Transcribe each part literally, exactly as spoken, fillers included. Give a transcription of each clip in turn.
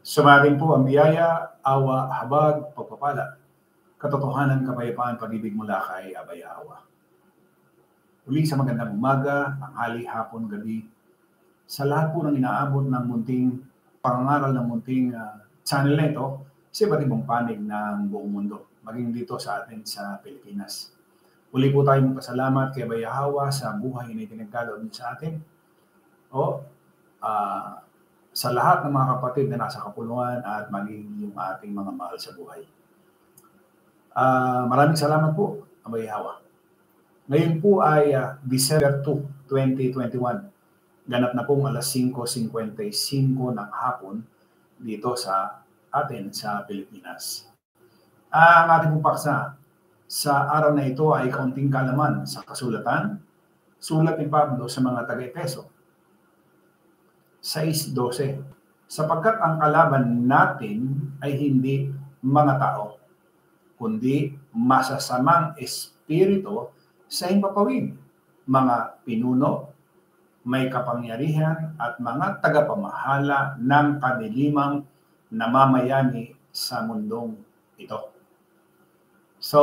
Sumarin po ang biyaya, awa, habag, pagpapala, katotohanan, kapayapaan, pag-ibig mula kay Abay Awa. Uli sa magandang umaga, tanghali, hapon, gabi, sa lahat po ng inaabot ng munting pangangaral ng munting uh, channel na ito sa iba't ibang panig ng buong mundo, maging dito sa atin sa Pilipinas. Uli po tayong magpasalamat kay Abay Awa sa buhay na itinagkaloob sa atin. O, uh, sa lahat ng mga kapatid na nasa kapulungan at maging yung ating mga mahal sa buhay. Uh, maraming salamat po, Abay Awa. Ngayon po ay uh, December second, twenty twenty-one. Ganap na pong alas five fifty-five ng hapon dito sa atin sa Pilipinas. Uh, ang ating pong paksa sa araw na ito ay kaunting kalaman sa kasulatan, sulat ni Pablo sa mga taga-Efeso. six twelve, sapagkat ang kalaban natin ay hindi mga tao, kundi masasamang espiritu sa himpapawid, mga pinuno, may kapangyarihan at mga tagapamahala ng kadilimang namamayani sa mundong ito. So,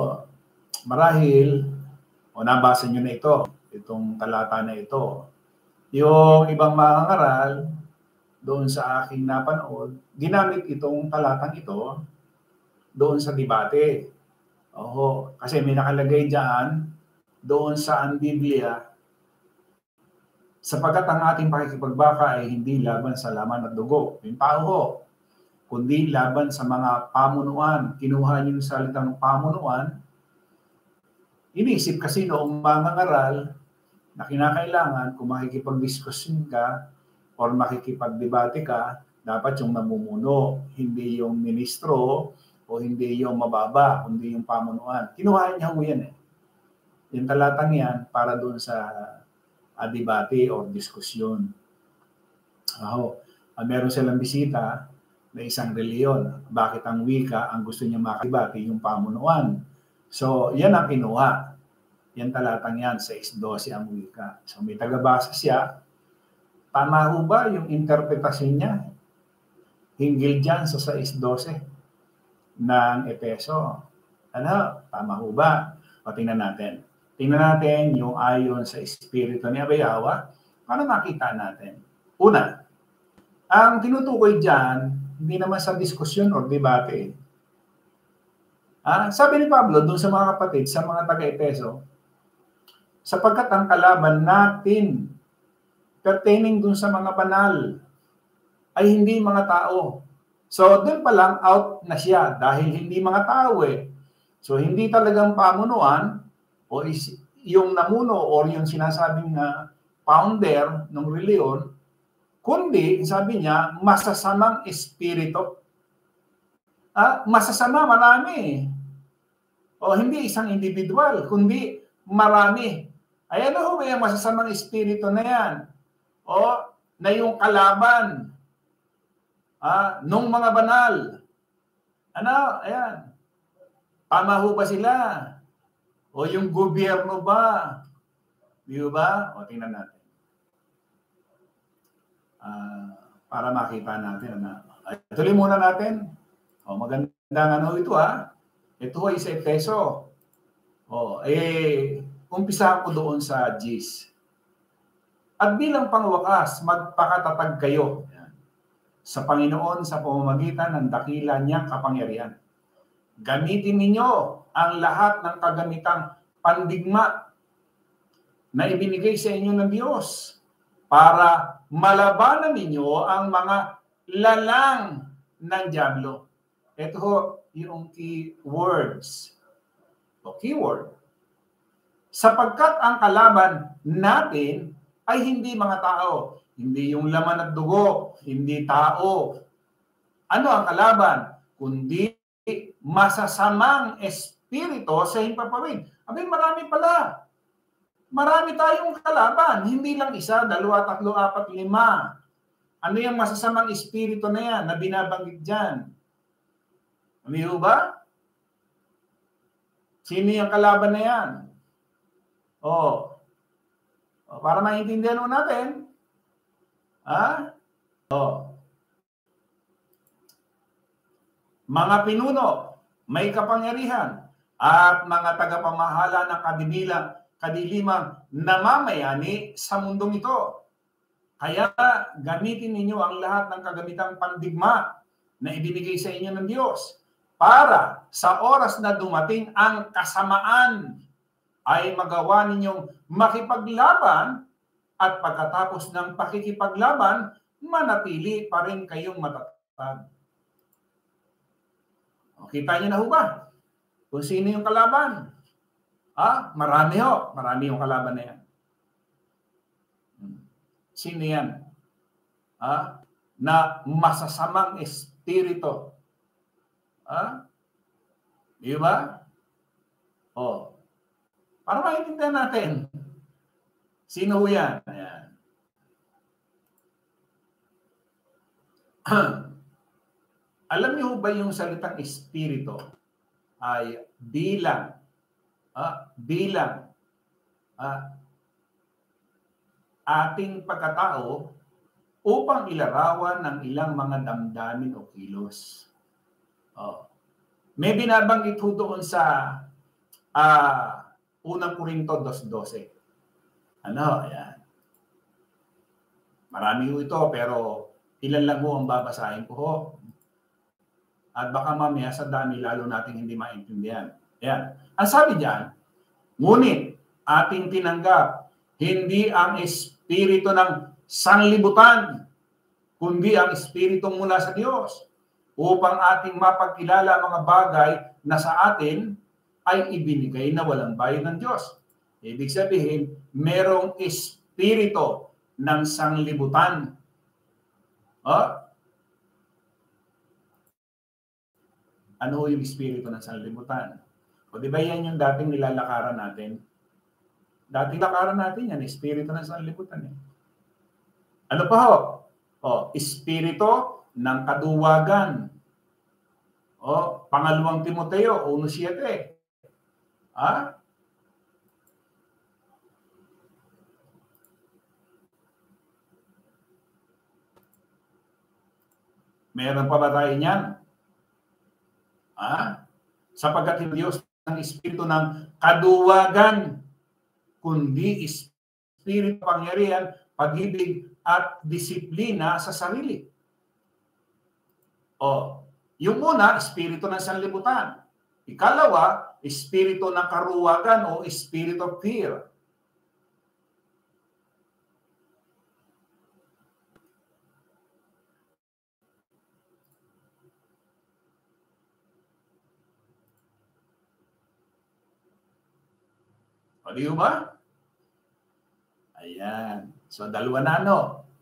marahil, o nabasa nyo na ito, itong talata na ito, yung ibang mangangaral doon sa aking napanood, ginamit itong talatang ito doon sa debate. Oho, kasi may nakalagay dyan, doon sa ang Biblia, sapagkat ang ating pakikipagbaka ay hindi laban sa laman at dugo, yung tao ho, kundi laban sa mga pamunuan. Kinuha niyo yung salitang pamunuan, inisip kasi noong mangangaral, na kinakailangan kung makikipag-diskusyon ka or makikipag-debate ka, dapat yung namumuno, hindi yung ministro o hindi yung mababa, kundi yung pamunuan. Kinuha niya ho yan eh. Yung talatang yan para doon sa uh, debate or diskusyon. Oh, uh, meron silang bisita na isang reliyon. Bakit ang wika ang gusto niya makibate yung pamunuan? So, yan ang kinuha. Yan talatang yan, six twelve ang wika. So may tagabasa siya. Tama ho ba yung interpretasyon niya? Hinggil dyan sa six twelve ng Efeso. Ano? Tama ho ba? O tingnan natin. Tingnan natin yung ayon sa Espiritu ni Abay Awa para makita natin. Una, ang tinutukoy dyan, hindi naman sa diskusyon or debate. Ah, sabi ni Pablo doon sa mga kapatid, sa mga taga-Efeso, sapagkat ang kalaban natin pertaining dun sa mga banal ay hindi mga tao. So, dun pa lang out na siya dahil hindi mga tao eh. So, hindi talagang pamunuan o is, yung namuno or yung sinasabing na founder ng reliyon, kundi, sabi niya, masasamang espiritu. Ah, masasama, marami. O hindi isang individual, kundi marami. Ay ano ho ba yung masasamang espiritu na yan? O na yung kalaban ah, nung mga banal. Ano? Ayan. Tama ho ba sila? O yung gobyerno ba? Di ba? O tingnan natin. Uh, para makita natin. Ano? Ay, tuloy muna natin. O magandang ano ito ha. Ito ay sa Efeso. O eh... Umpisa ko doon sa G's. At bilang pangwakas, magpakatatag kayo sa Panginoon sa pamamagitan ng dakila niyang kapangyarihan. Gamitin ninyo ang lahat ng kagamitang pandigma na ibinigay sa inyo ng Diyos para malabanan ninyo ang mga lalang ng dyablo. Ito yung key words o keyword. Sapagkat ang kalaban natin ay hindi mga tao. Hindi yung laman at dugo, hindi tao. Ano ang kalaban? Kundi masasamang espiritu sa himpapawid. Abay, marami pala. Marami tayong kalaban. Hindi lang isa, dalawa, tatlo, apat, lima. Ano yung masasamang espiritu na yan na binabanggit dyan? Ano ba? Sino yung kalaban na yan? Oh. Oh, para maintindihan mo natin. Ha? Oh. mga pinuno, may kapangyarihan, at mga tagapamahala ng kadibilang, kadilimang namamayani sa mundong ito. Kaya gamitin ninyo ang lahat ng kagamitang pandigma na ibinigay sa inyo ng Diyos para sa oras na dumating ang kasamaan ay magawa ninyong makipaglaban at pagkatapos ng pakikipaglaban, manatili pa rin kayong matatag. Kita niyo na ho ba kung sino yung kalaban? Ah, marami ho. Marami yung kalaban na yan. Sino yan? Ah, na masasamang espiritu. Ah? Di ba? Oh. Para maintindihan natin. Sino yan? Ayan. Alam niyo ba yung salitang espiritu ay bilang, ah, bilang, ah, ating pagkatao upang ilarawan ng ilang mga damdamin o kilos. Oh. May binabanggit ho doon sa uh, unang Korinto two twelve. Ano, ayan. Marami ho ito, pero ilan lang ho ang babasahin ko ho. At baka mamaya sa dami lalo nating hindi maintindihan. Ayan. Ang sabi diyan, ngunit ating tinanggap hindi ang espiritu ng sanlibutan, kundi ang espiritu mula sa Diyos, upang ating mapagkilala ang mga bagay na sa atin ay ibinigay na walang bayad ng Diyos. Ibig sabihin, merong espiritu ng sanlibutan. Oh? Ano yung espiritu ng sanlibutan? O di ba yan yung dating nilalakaran natin? Dating lakaran natin yan, espiritu ng sanlibutan. Eh. Ano pa ho? O, espiritu ng kaduwagan. O, pangalawang Timoteo, one seven. Ha? Meron pa ba tayo niyan? Ha? Sapagkat yung Diyos ng espiritu ng kaduwagan, kundi espiritu pangyarihan, pag-ibig at disiplina sa sarili. O, yung una, espiritu ng sanlibutan. Ikalawa, espiritu ng karuwagan o spirit of fear. O, di ba? Ayan. So, dalawa na ano.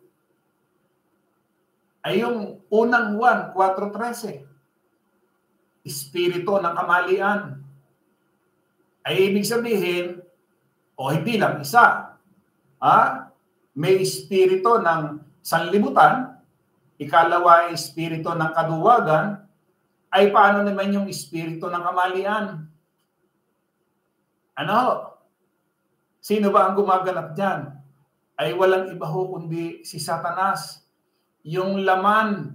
Ay yung unang Juan four thirteen. Espiritu ng kamalian. Ay ibig sabihin, o hindi lang isa. Ah, may espiritu ng sanlibutan, ikalawa ay espiritu ng kaduwagan, ay paano naman yung espiritu ng kamalian? Ano? Sino ba ang gumaganap dyan? Ay walang iba ho kundi si Satanas. Yung laman.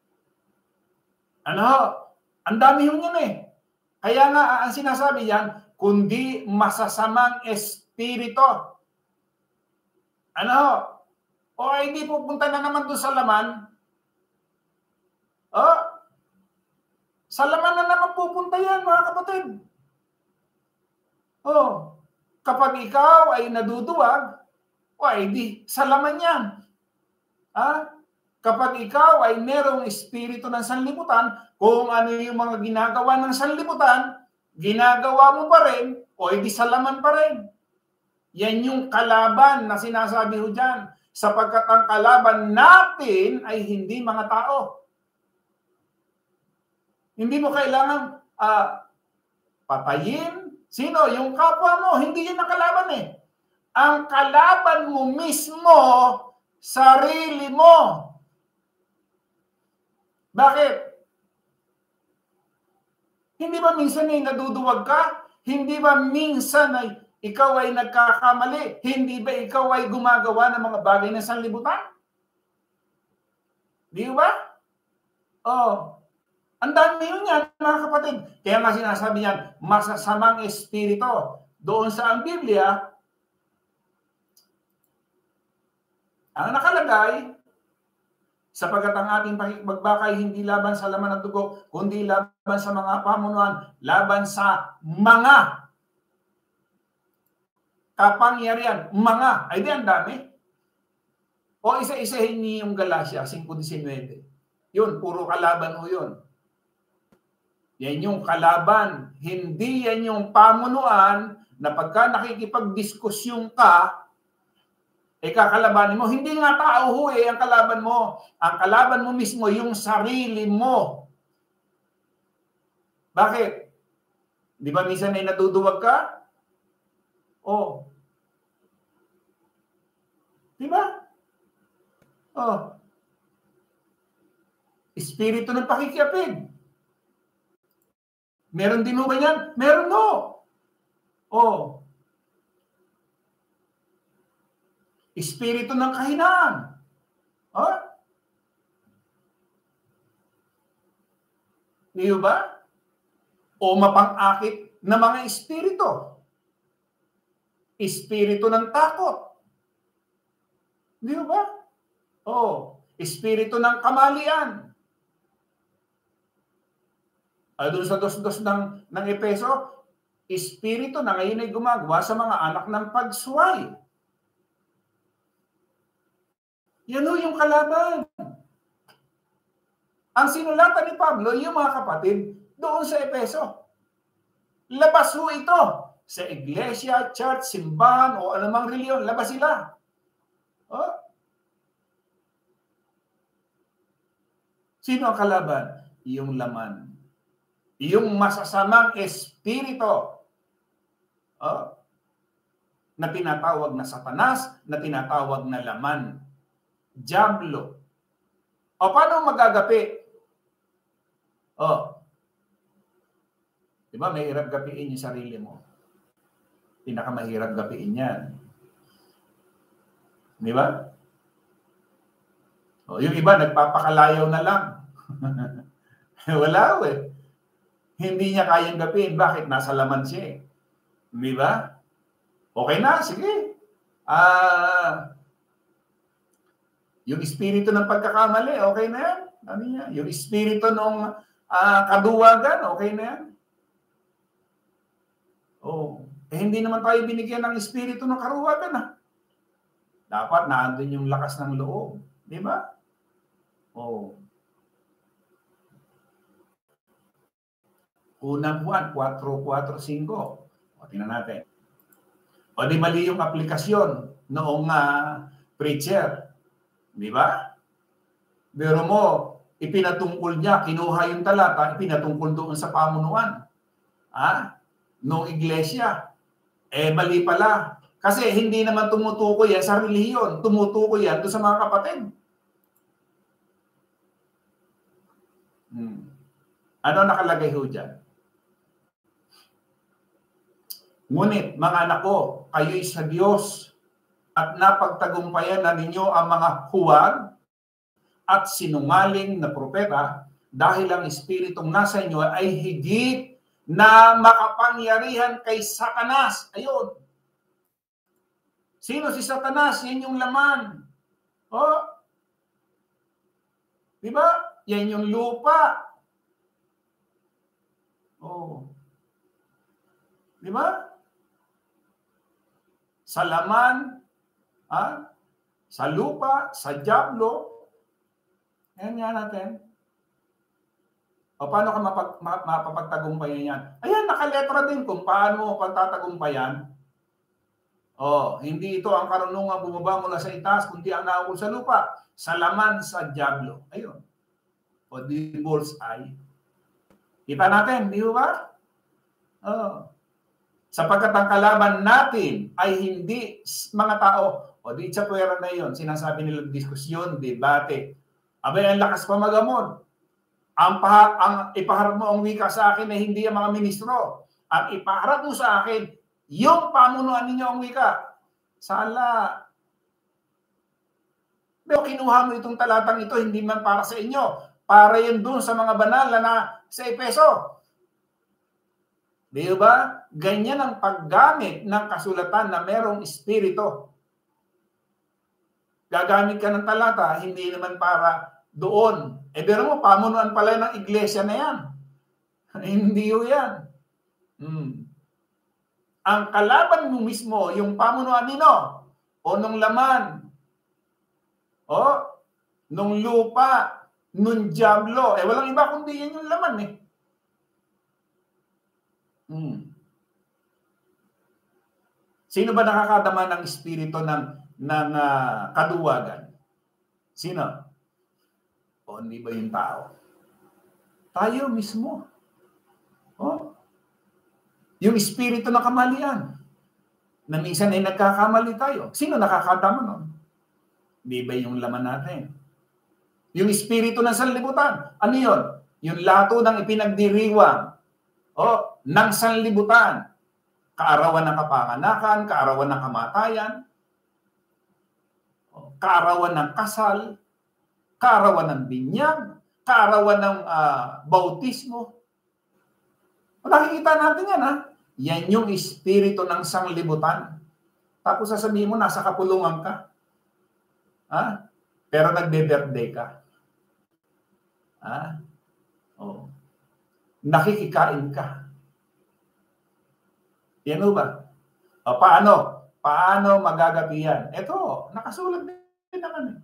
Ano? Ang dami yung yun eh. Kaya nga ang sinasabi yan, kundi masasamang espiritu. Ano? O ay hindi pupunta na naman doon sa laman. O? Sa laman na naman pupunta yan, mga kapatid. O? Kapag ikaw ay naduduwag, o ay di, sa laman yan. Ha? Kapag ikaw ay merong espiritu ng sanlibutan, kung ano yung mga ginagawa ng sanlibutan, ginagawa mo pa rin, o di sa laman pa rin. Yan yung kalaban na sinasabi ho dyan, sapagkat ang kalaban natin ay hindi mga tao. Hindi mo kailangan uh, patayin. Sino? Yung kapwa mo. Hindi yun ang kalaban eh. Ang kalaban mo mismo, sarili mo. Bakit? Hindi ba minsan ay naduduwag ka? Hindi ba minsan ay ikaw ay nagkakamali? Hindi ba ikaw ay gumagawa ng mga bagay na sanlibutan? Di ba? Oh. Ang dami yun yan, mga kapatid. Kaya nga sinasabi niyan, masasamang espiritu. Doon sa ang Biblia, ang nakalagay, sapagkat ang ating pakikipagbakay hindi laban sa laman at dugo, kundi laban sa mga pamunuan, laban sa mga kapangyarihan. Mga, ay di ang dami. O isa-isahin niyo yung Galacia five nineteen. Yun, puro kalaban o yun. Yan yung kalaban. Hindi yan yung pamunuan na pagka nakikipagdiskusyon ka, eh kakalabanin mo. Hindi nga tao ho eh ang kalaban mo. Ang kalaban mo mismo, yung sarili mo. Bakit? Di ba minsan ay naduduwag ka? Oh. Di ba? Oh. Espiritu ng pakikiapid. Meron din mo ba yan? Meron no. Oh. Espiritu ng kahinaan. Oh? Di ba? O mapang-akit na mga espiritu. Espiritu ng takot. Di ba? Oh. Espiritu ng kamalian. Ay, doon sa dos-dos ng, ng Epeso, espiritu na ngayon ay gumagawa sa mga anak ng pagsuway. Yan o yung kalaban. Ang sinulatan ni Pablo, yung mga kapatid, doon sa Epeso. Labas ho ito. Sa iglesia, church, simbahan, o anumang reliyon, labas sila. Oh. Sino ang kalaban? Yung laman. Yung masasamang espiritu. Oh. Na tinatawag na Satanas, na tinatawag na laman. Diablo. O paano magagapi? Oh. Diba, mahirap gapiin yung sarili mo. Pinakamahirap gapiin yan. Diba? O, yung iba, nagpapakalayaw na lang. Wala eh. Hindi niya kayang gapiin. Bakit? Nasa laman siya eh. Diba? Okay na, sige. Ah... Yung espiritu ng pagkakamali, okay na yan. Ano yan? Yung espiritu ng uh, kaduwagan, okay na yan. Oh, eh hindi naman tayo binigyan ng espiritu ng karuwagan. Ah. Dapat naandun yung lakas ng loob. Di ba? Oh. Unang buwan, four four five. O, tingnan natin. O, di mali yung aplikasyon noong uh, preacher. Di ba? Pero mo, ipinatungkol niya, kinuha yung talata, ipinatungkol doon sa pamunuan. Ha? Noong iglesia. Eh, mali pala. Kasi hindi naman tumutukoy yan sa relihiyon. Tumutukoy yan doon sa mga kapatid. Hmm. Ano nakalagay ho dyan? Ngunit, mga anak ko, kayo'y sa Diyos at napagtagumpayan na ninyo ang mga huwad at sinungaling na propeta dahil ang espiritong nasa inyo ay higit na makapangyarihan kay Satanas. Ayun. Sino si Satanas? Yan yung laman. Oh. Diba? Yan yung lupa. Oh. Diba? Sa laman, ha? Sa lupa, sa diablo. Ayan nga natin. O paano ka mapag, mapapagtagumpayan yan? Ayan, nakaletra din kung paano mo pagtatagumpayan. O, hindi ito ang karunungan bumaba mula sa itaas, kundi ang naukol sa lupa. Sa laman, sa diablo. Ayun. O, di bullseye. Kita natin, di ba? O. Sapagkat ang kalaban natin ay hindi mga tao. O di sa puwera na yun, sinasabi nila diskusyon, debate. Abay, ang lakas pa magamon. Ang, paha, ang ipaharap mo ang wika sa akin ay hindi ang mga ministro. Ang ipaharap mo sa akin, yung pamunuan ninyo ang wika. Sala. Pero kinuha mo itong talatang ito, hindi man para sa inyo. para yun doon sa mga banal na, na sa Efeso. Di ba? Ganyan ang paggamit ng kasulatan na merong espiritu. Gagamit ka ng talata, hindi naman para doon. Eh, pero mo, pamunuan pala ng iglesia na yan. Hindi yun yan. Hmm. Ang kalaban mo mismo, yung pamunuan nino, o nung laman, o nung lupa, nung diablo. Eh, walang iba kundi yan yung laman eh. Hmm. Sino ba nakakadama ng espiritu ng, ng uh, kaduwagan? Sino? O hindi ba yung tao? Tayo mismo. Oh. Yung espiritu ng kamalian. Na minsan ay nagkakamali tayo. Sino nakakadama nun? Di ba yung laman natin? Yung espiritu ng sanlibutan. Ano yun? Yung lato ng ipinagdiriwang. O, ng sanlibutan. Kaarawan ng kapanganakan, kaarawan ng kamatayan, kaarawan ng kasal, kaarawan ng binyag, kaarawan ng uh, bautismo. Nakikita natin yan, ha? Yan yung espiritu ng sanglibutan. Tapos sasabihin mo, nasa kapulungan ka. Ha? Pero nagbe-birthday ka. Ha? Oh. Nakikikain ka. Yan ba? O, paano? Paano magagapi yan? Ito, nakasulat din naman.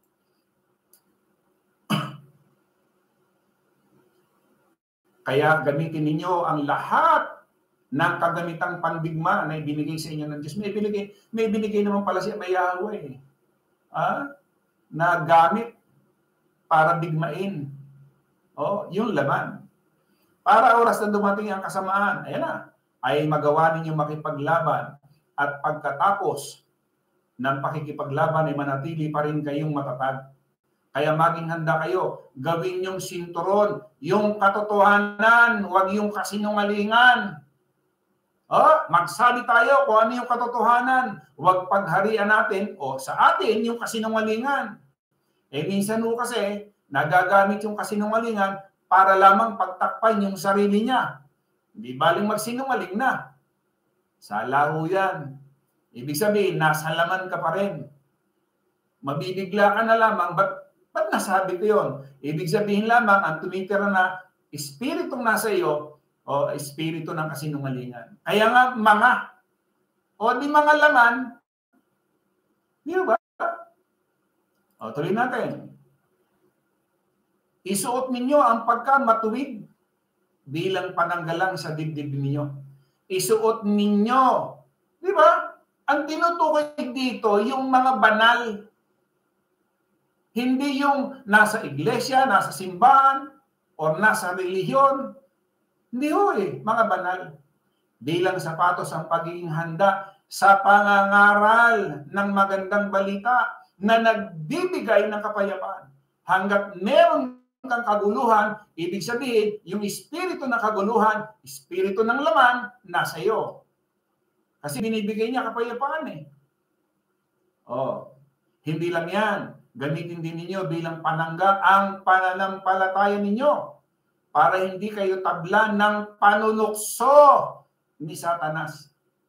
Kaya gamitin ninyo ang lahat ng kagamitang pandigma na ibinigay sa inyo ng Diyos. May binigay, may binigay naman pala siya may Yahweh. Ah, na gamit para digmain. O, yung laman. Para oras na dumating ang kasamaan, ayan na, ay magawa ninyo makipaglaban at pagkatapos ng pakikipaglaban ay manatili pa rin kayong matatag. Kaya maging handa kayo, gawin yung sinturon, yung katotohanan, huwag yung kasinungalingan. Oh, magsabi tayo kung ano yung katotohanan, huwag pagharian natin o sa atin yung kasinungalingan. Eh minsan ho kasi, nagagamit yung kasinungalingan para lamang pagtakpan yung sarili niya. Hindi baling magsinungaling na. Sala ho yan. Ibig sabihin, nasa laman ka pa rin. Mabibigla ka na lamang, ba't, ba't nasabi ko yun? Ibig sabihin lamang, ang tumitira na espiritong nasa iyo, o espiritu ng kasinungalingan. Kaya nga, mga, o di mga laman, di ba? O, tuloy natin. Isuot ninyo ang pagkamatuwid bilang pananggalang sa dibdib ninyo. Isuot ninyo. Di ba? Ang tinutukoy dito, yung mga banal. Hindi yung nasa iglesia, nasa simbahan, o nasa relihiyon. Hindi ho eh, mga banal. Bilang sapatos ang pagiging handa sa pangangaral ng magandang balita na nagbibigay ng kapayapaan. Hanggat meron kang kaguluhan, ibig sabihin, yung espiritu ng kaguluhan, espiritu ng laman, nasa iyo. Kasi binibigay niya kapayapaan eh. Oh, hindi lang yan. Gamitin din ninyo bilang panangga ang pananampalataya ninyo para hindi kayo tabla ng panunukso ni Satanas.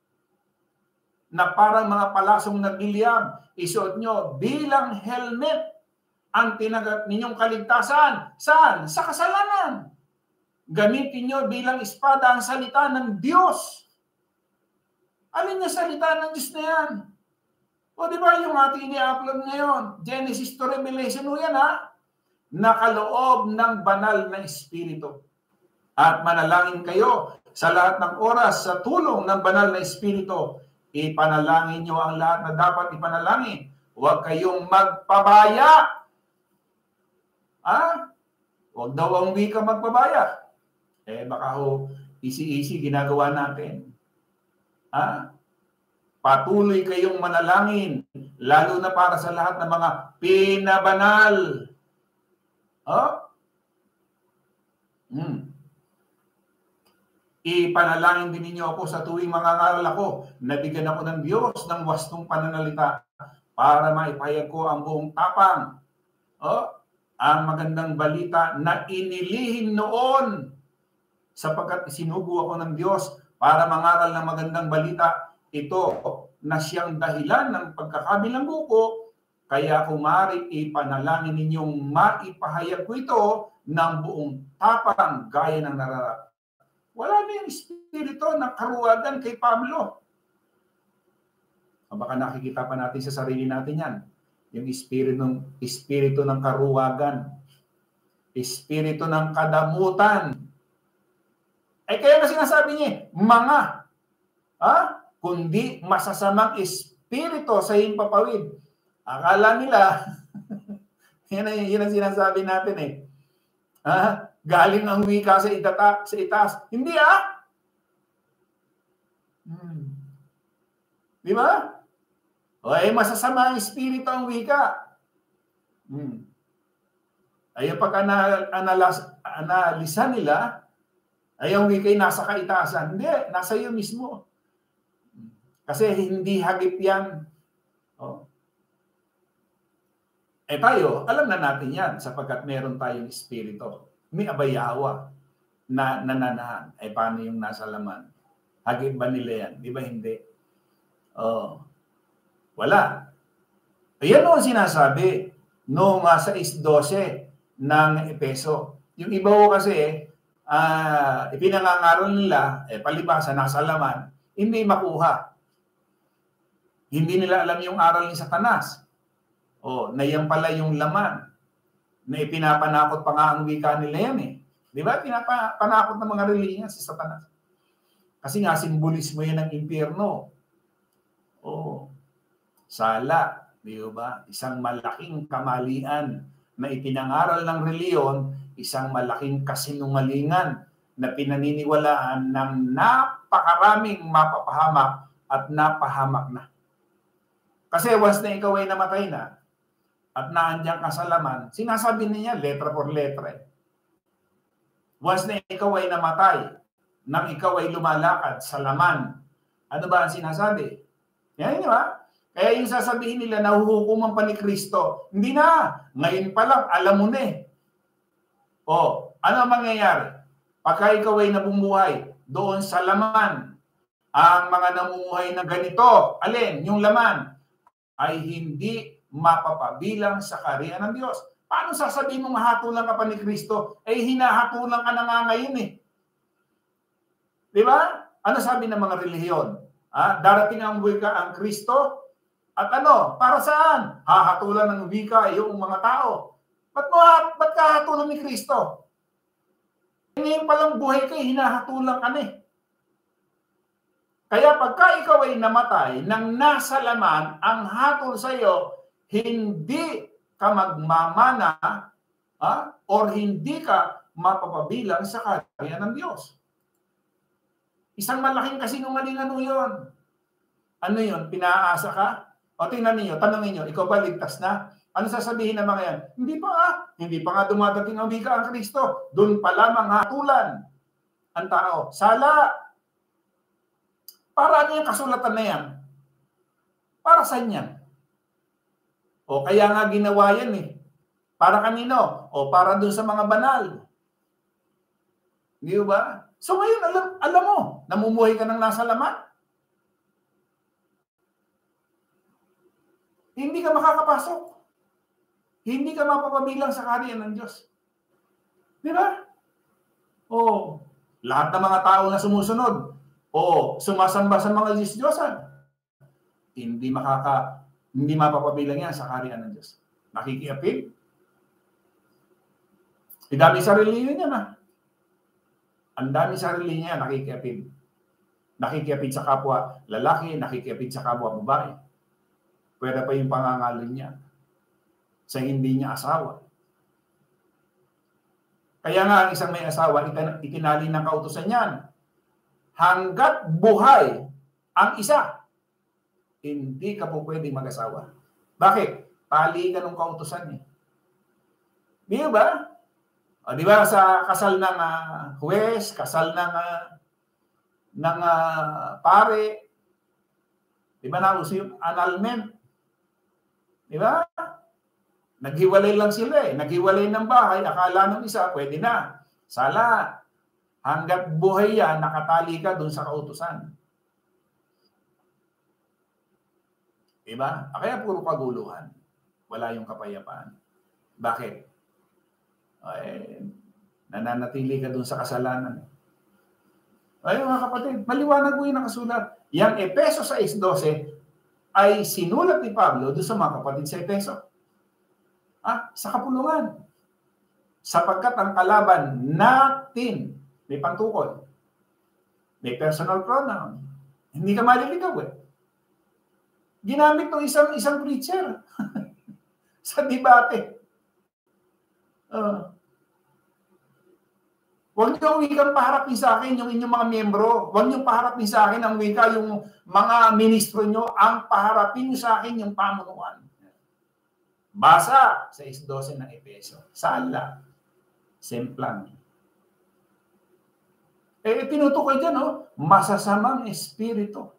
Na parang mga palasong nagliliyab, isuot nyo bilang helmet ang tinagat ninyong kaligtasan. Saan? Sa kasalanan. Gamitin nyo bilang espada ang salita ng Diyos. Alin na salita ng Diyos na yan? O di ba yung ating ini-upload ngayon? Genesis to Revelation o yan ha? Nakaloob ng banal na espiritu. At manalangin kayo sa lahat ng oras sa tulong ng banal na espiritu. Ipanalangin nyo ang lahat na dapat ipanalangin. Huwag kayong magpabaya. Ah, huwag daw ang wika magpabaya. Eh baka ho, easy-easy ginagawa natin. Ah, patuloy kayong manalangin, lalo na para sa lahat ng mga pinabanal. Oh? Hmm. Ipanalangin din ninyo ako sa tuwing mangangaral ako, nabigyan ako ng Diyos ng wastong pananalita para maipahayag ko ang buong tapang. Oh? ang magandang balita na inilihim noon sapagkat isinugo ako ng Diyos para mangaral ng magandang balita ito na siyang dahilan ng pagkakabilanggo ko, kaya kumari ipanalangin ninyong maipahayag ko ito ng buong tapang gaya ng nararap. Wala na yung espiritu ng karuwagan kay Pablo. O baka nakikita pa natin sa sarili natin yan. Yung espiritu ng, espiritu ng karuwagan. Espiritu ng kadamutan. Eh kaya na sinasabi niya, mga, ha? Kundi masasamang espiritu sa himpapawid. Akala nila, yan, ang, yan ang sinasabi natin eh. Ha? Galing ang wika sa, itata, sa itaas. Hindi ah. Hmm. Di ba? O eh, masasama ang espiritu ang wika. Hmm. Ay pag analisa nila, ay ang wika ay nasa kaitaasan. Hindi, nasa iyo mismo. Kasi hindi hagip yan. Oh. Eh tayo, alam na natin yan sapagkat meron tayong espiritu. May abayawa na nananahan. Eh paano yung nasa laman? Hagip ba nila yan? Di ba hindi? Oh. Wala. Ayan o ang sinasabi noong uh, sais dose ng Epeso. Yung iba ko kasi, uh, ipinangangaral nila, eh, palibasa, nasa laman, hindi makuha. Hindi nila alam yung aral ni Satanas. O, na yan pala yung laman. Na ipinapanakot pa nga ang wika nila yan eh. Di ba? Pinapanakot ng mga relihiyon si Satanas. Kasi nga, simbolismo yan ng impyerno. O, sala, di ba? Isang malaking kamalian na ipinangaral ng reliyon, isang malaking kasinungalingan na pinaniniwalaan ng napakaraming mapapahamak at napahamak na. Kasi once na ikaw ay namatay na at naandyan ka sa laman, sinasabi niya letra por letra. Once na ikaw ay namatay, nang ikaw ay lumalakad sa laman, ano ba ang sinasabi? Yan, di ba? Kaya yung sasabihin nila, nahuhukuman pa ni Kristo. Hindi na. Ngayon pa lang, alam mo na eh. O, ano mangyayari? Pagka ikaw ay nabumuhay doon sa laman, ang mga namumuhay na ganito, alin, yung laman, ay hindi mapapabilang sa kaharian ng Diyos. Paano sasabihin mong hatulan ka pa ni Kristo? Eh, hinahatulan ka na nga ngayon eh. Di ba? Ano sabi ng mga relihiyon? Ah, darating ang wika ang Kristo, at ano, para saan? Hahatulan ng wika yung mga tao. Ba't mo, ba't kahatulan ni Kristo? Ngayon palang buhay ka, hinahatulan ka na eh. Kaya pagka ikaw ay namatay, nang nasa laman, ang hatol sa iyo, hindi ka magmamana ha? Or hindi ka mapapabilang sa kaharian ng Diyos. Isang malaking kasinungalingan yun. Ano yun? Pinaasa ka? O tingnan ninyo, tanongin nyo, ikaw ba ligtas na? Ano sasabihin ng mga yan? Hindi pa nga. Hindi pa nga dumadating ang wika ang Kristo. Doon pa lamang hatulan ang tao. Sala. Para ano yung kasulatan na yan? Para saan yan? O kaya nga ginawa yan eh. Para kanino? O para doon sa mga banal. Di ba? So ngayon, alam, alam mo, namumuhay ka ng nasa laman. Hindi ka makakapasok. Hindi ka mapapabilang sa kaharian ng Diyos. Di ba? O, lahat ng mga tao na sumusunod, o sumasamba sa mga Diyos-Diyosan, hindi makaka, hindi mapapabilang yan sa kaharian ng Diyos. Nakikiapid? Ang dami sa relihiyon niya na. Ang dami sa relihiyon niya nakikiapid. Nakikiapid sa kapwa lalaki, nakikiapid sa kapwa babae. Pwede pa yung pangangalan niya sa hindi niya asawa. Kaya nga, ang isang may asawa, itinali ng kautusan niyan, hanggat buhay ang isa, hindi ka po pwedeng mag-asawa. Bakit? Tali ka ng kautusan eh. Di ba? O, di ba sa kasal ng uh, huwes, kasal ng uh, ng uh, pare, di ba nauso yung annulment? Di ba? Naghiwalay lang sila eh. Naghiwalay ng bahay, akala ng isa, pwede na. Sala. Hanggat buhay yan, nakatali ka dun sa kautusan. Diba? Kaya puro kaguluhan. Wala yung kapayapaan. Bakit? Ay, nananatili ka dun sa kasalanan. Ay, mga kapatid, maliwanag mo yung nakasulat. Yang Efeso six twelve ay sinulat ni Pablo doon sa mga kapatid sa Efeso. Ah, sa kapulungan. Sapagkat ang kalaban natin, may pantukol, may personal pronoun, hindi ka maliligaw eh. Ginamit ng isang isang preacher sa debate. Uh, Huwag niyo ang wikang paharapin sa akin yung inyong mga miyembro. Huwag niyo paharapin sa akin ang wika yung mga ministro niyo. Ang paharapin niyo sa akin yung pamunuan. Basa sa six twelve ng Efeso. Sala. Semplang. Eh, tinutukoy dyan, oh, masasamang espiritu.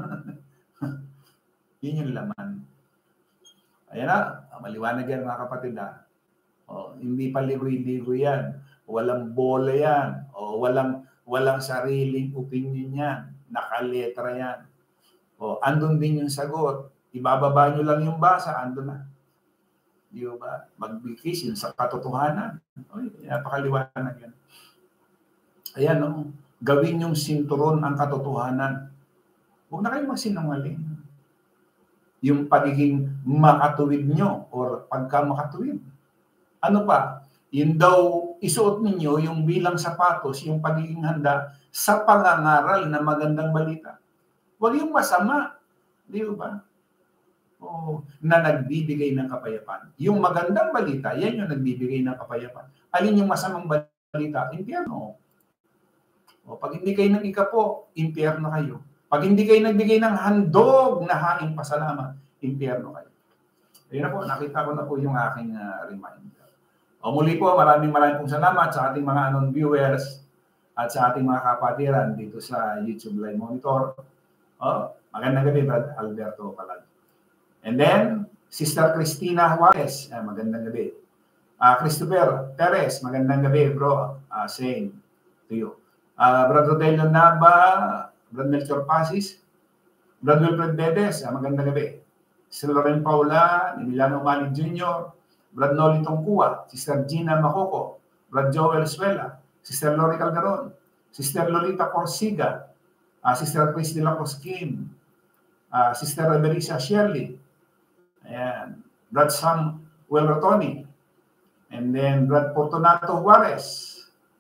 Yun yung laman. Ayan na, maliwanag yan mga kapatid na. Oh, hindi pa ligoy-ligoy yan. Walang bola yan. O walang walang sariling opinion yan. Nakaletra yan. O andun din yung sagot. Ibababa nyo lang yung basa, andun na. Di ba? Magbigkis yun sa katotohanan. O, napakaliwanag yan. Ayan, no? Gawin yung sinturon ang katotohanan. Huwag na kayong magsinungaling. Yung pagiging makatuwid nyo or pagka makatuwid. Ano pa? Yun daw isuot ninyo yung bilang sapatos, yung pagiging handa sa pangangaral na magandang balita. Huwag yung masama, di ba? O, na nagbibigay ng kapayapaan. Yung magandang balita, yan yung nagbibigay ng kapayapaan. Alin yung masamang balita? Impyerno. O, pag hindi kayo nag-ikapo, impyerno kayo. Pag hindi kayo nagbigay ng handog na haing pasalamat, impyerno kayo. Ayun na po, nakita ko na po yung aking uh, reminder. O muli po, maraming maraming pong salamat sa ating mga anon viewers at sa ating mga kapatiran dito sa YouTube Live Monitor. O, magandang gabi, Brad Alberto Palag. And then, Sister Cristina Juarez, eh, magandang gabi. Uh, Christopher Perez, magandang gabi, bro. Uh, same to you. Uh, Brad Rodelio Naba, Brad Melchor Pasis, Brad Wilfred Bedes, uh, magandang gabi. Sister Loren Paula, Emiliano Mali Junior, Brad Noli Tongkua, Sister Gina Makoko, Brad Joel Suela, Sister Lori Calderon, Sister Lolita Corsiga, uh, Sister Chris de la Cosquin, uh, Sister Rebericia Shirley, ayan, Brad Samuel Rotoni, and then Brad Fortunato Juarez,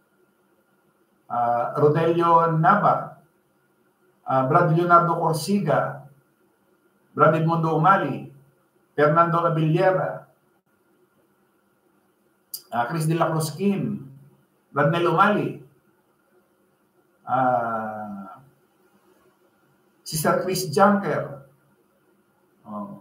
uh, Rodelio Nava, uh, Brad Leonardo Corsiga, Brad Edmundo Umali, Fernando Abillera, uh, Chris de la Cruzquin, Brad Nel Umali, uh, Sister Chris Junker, oh.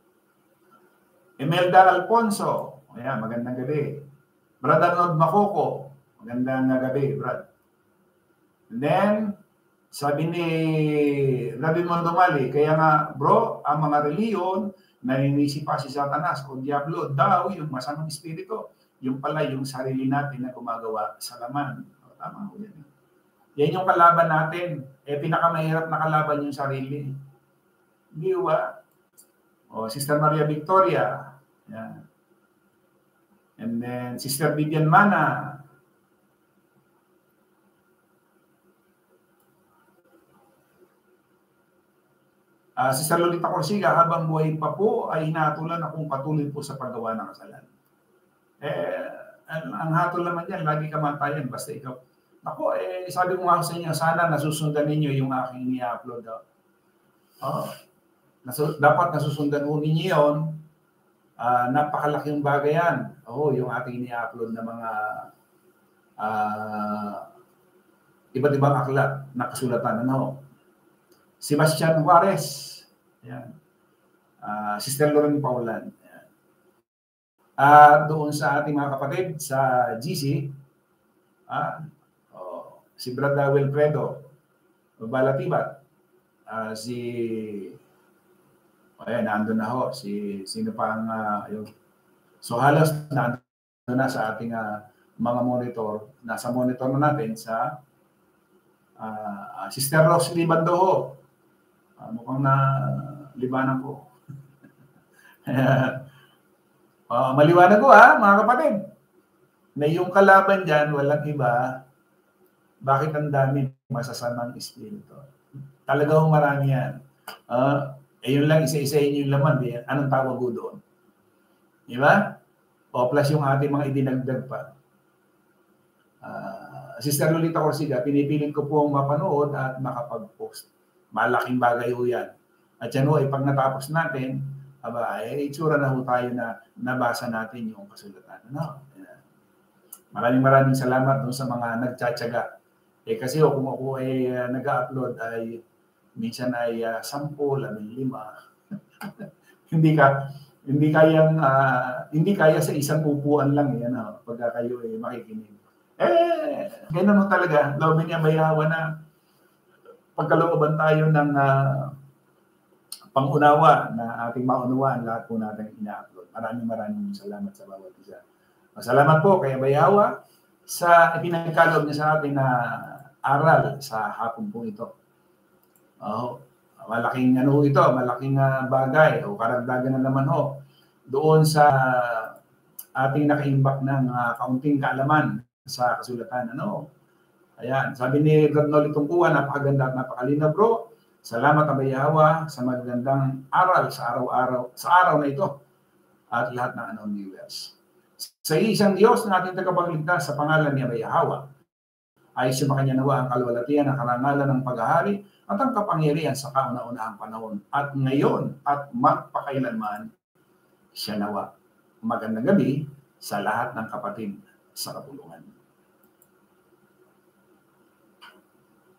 Imelda Alfonso, ayan, magandang gabi. Brad Arnold Makoko, magandang gabi, Brad. And then, sabi ni Rabbi Mondomali, kaya nga, bro, ang mga reliyon, naninisi pa si Satanas o Diablo daw yung masamang espiritu. Yung pala yung sarili natin na gumagawa sa laman. O, tama ko yan. Yan yung kalaban natin. Eh, pinakamahirap na kalaban yung sarili. Hindi ba? O, Sister Maria Victoria. Yan. And then, Sister Vivian Mana. Uh, Sister Lolita Corsiga, habang buhay pa po ay hinatulan akong patuloy po sa paggawa ng kasalanan. Eh, ang, ang hatol naman yan, lagi kamatayan, basta ikaw. Ako, eh, sabi ko nga sa inyo, sana nasusundan ninyo yung aking i-upload. Oh, nasu dapat nasusundan po ninyo yun. Uh, napakalaking bagay yan. Oh, yung aking i-upload na mga uh, iba't ibang aklat na kasulatan. Ano? Sebastian Juarez, yan. Uh, Sister Loren Paulan. Yan. At uh, doon sa ating mga kapatid sa G C, uh, oh, si Brada Wilfredo Balatibat, uh, si, oh, yan, nandun na ho, si, sino pa ang, uh, yung, So halos na, na sa ating uh, mga monitor, nasa monitor na natin sa uh, Sister Rose Libandoho. Uh, mukhang na libanan ko. uh, maliwanag ko ha, mga kapatid. Na yung kalaban dyan, walang iba, bakit ang dami masasamang espiritu? Talagang marami yan. Uh, eh yun lang, isa-isahin yung laman. Eh. Anong tawag ko doon? Di ba? O plus yung ating mga idinagdag pa. Uh, Sister Lolita Corsiga, pinipilit ko po mapanood at makapag-post. Malaking bagay ho yan. At yan ho, eh, pag natapos natin, aba, eh, itsura na ho tayo na nabasa natin yung kasulatan. Ano? Maraming maraming salamat dun sa mga nagtsatsaga. Eh kasi ho, kung ako ay uh, nag-upload ay minsan ay uh, sampu, labing lima. hindi ka hindi kayang uh, hindi kaya sa isang upuan lang yan eh, pagka kayo ay makikinig. Eh, ganoon talaga. Lobby niya mayawa na pagkalooban tayo ng uh, pangunawa na ating maunawaan lahat po natin ina-upload. Maraming maraming salamat sa bawat isa. Salamat po kay Bayawa sa ipinagkaloob niya sa atin na aral sa hapon po ito. Oh, malaking ano ito, malaking uh, bagay o karagdagan na naman ho doon sa ating nakaimbak ng uh, kaunting kaalaman sa kasulatan. Ano? Ayan, sabi ni Radnoli Tungkuan, napakaganda at napakalinaw bro. Salamat ang Bayawa sa magandang aral sa araw-araw, sa araw na ito at lahat ng anong viewers. Sa isang Diyos na ating tagapagligtas sa pangalan ni Yahweh ay sumakanya nawa ang kalwalatian ng karangalan ng paghahari at ang kapangyarihan sa kauna-unahang panahon at ngayon at magpakailanman siya nawa. Magandang gabi sa lahat ng kapatid sa kapulungan.